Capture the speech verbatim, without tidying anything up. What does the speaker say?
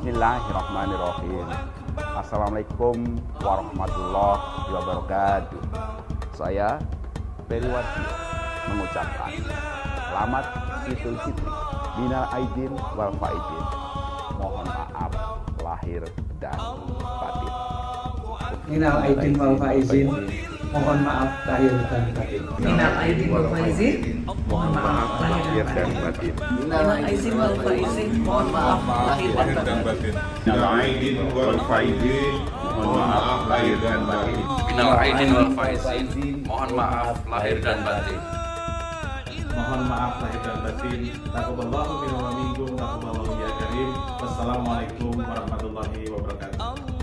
Bismillahirrahmanirrahim. Assalamualaikum warahmatullahi wabarakatuh. Saya Periwardio mengucapkan selamat Idul Fitri minal aidin wal faizin. Mohon maaf lahir dan batin. Minal aidin wal faizin. Mohon maaf lahir dan batin. Minal aidin wal faizin. Mohon maaf lahir dan batin. Minal aidin wal faizin. Mohon maaf lahir dan batin. Minal aidin wal faizin. Mohon maaf lahir dan batin. Minal aidin wal faizin. Mohon maaf lahir dan batin. Mohon maaf lahir dan batin. Taqabbalallahu minna wa minkum. Taqabbalallahu ya karim. Wassalamualaikum warahmatullahi wabarakatuh.